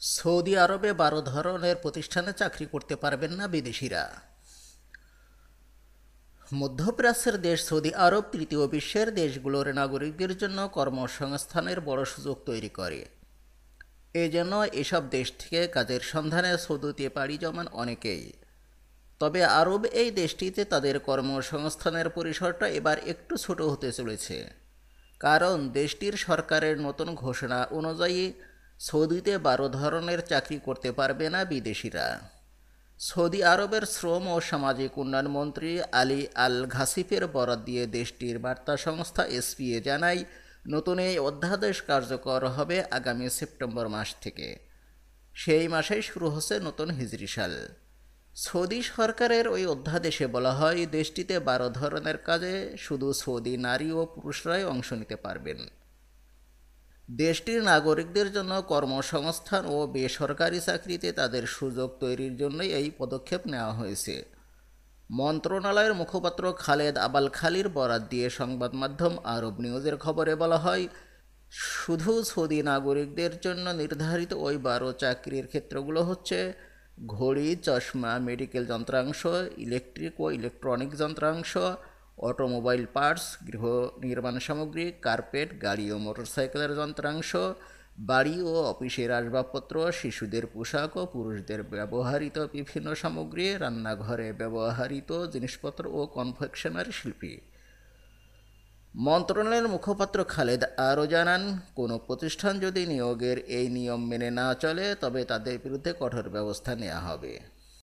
Saudi আরবে 12 ধরনের প্রতিষ্ঠানে চাকরি করতে পারবেন না বিদেশিরা। মধ্যপ্রাচ্যের দেশ সৌদি আরব তৃতীয় বিশ্বের দেশগুলোর নাগরিকদের জন্য কর্মসংস্থানের বড় সুযোগ তৈরি করে। এজন্য এসব দেশ থেকে কাজের সন্ধানে সৌদিতে পাড়ি জমান অনেকেই। তবে আরব এই দেশটিতে তাদের কর্মসংস্থানের পরিসরটা এবার একটু ছোট হতে চলেছে, কারণ দেশটির সরকারের নতুন ঘোষণা অনুযায়ী সৌদিতে 12 ধরনের চাকরি করতে পারবে না বিদেশিরা। সৌদি আরবের শ্রম ও সামাজিক উন্নয়ন মন্ত্রী আলী আল ঘাসিফের বরাত দিয়ে দেশটির বার্তা সংস্থা এসপিএ জানায়, নতুন এই অধ্যাদেশ কার্যকর হবে আগামী সেপ্টেম্বর মাস থেকে। সেই মাসেই শুরু হচ্ছে নতুন হিজরি সাল। সৌদি সরকারের ওই অধ্যাদেশে বলা হয়, দেশটিতে 12 ধরনের কাজে শুধু সৌদি নারী ও পুরুষরাই অংশ নিতে পারবেন। দেশটির নাগরিকদের জন্য কর্মসংস্থান ও বেসরকারি চাকরিতে তাদের সুযোগ তৈরির জন্যই এই পদক্ষেপ নেওয়া হয়েছে। মন্ত্রণালয়ের মুখপাত্র খালেদ আবাল খালির বরাত দিয়ে সংবাদ মাধ্যম আরব নিউজের খবরে বলা হয়, শুধু সৌদি নাগরিকদের জন্য নির্ধারিত ওই 12 চাকরির ক্ষেত্রগুলো হচ্ছে ঘড়ি, চশমা, মেডিকেল যন্ত্রাংশ, ইলেকট্রিক ও ইলেকট্রনিক যন্ত্রাংশ, অটোমোবাইল পার্টস, গৃহ নির্মাণ সামগ্রী, কার্পেট, গাড়ি ও মোটরসাইকেলের যন্ত্রাংশ, বাড়ি ও অফিসের আসবাবপত্র, শিশুদের পোশাক ও পুরুষদের ব্যবহৃত বিভিন্ন সামগ্রী, রান্নাঘরে ব্যবহৃত জিনিসপত্র ও কনফেকশনারি শিল্পী। মন্ত্রণালয়ের মুখপাত্র খালেদ আরও জানান, কোনো প্রতিষ্ঠান যদি নিয়োগের এই নিয়ম মেনে না চলে তবে তাদের বিরুদ্ধে কঠোর ব্যবস্থা নেওয়া হবে।